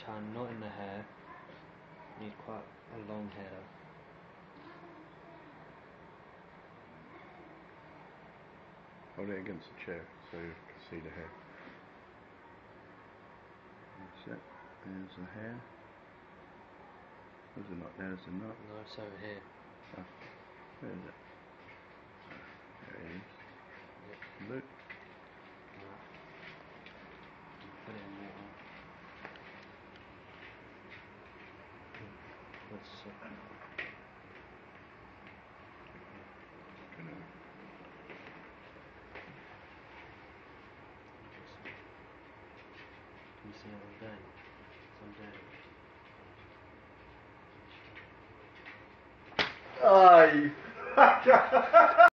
tie a knot in the hair. Need quite a long hair though. Hold it against the chair so you can see the hair. That's it. There's the hair. There's the knot. There's the knot. No, it's over here. Oh, where is it? There it is. Yep. Look. Right. Put it in water. Let's see. Can you see how I'm doing? So I'm doing. Oh, you fucker!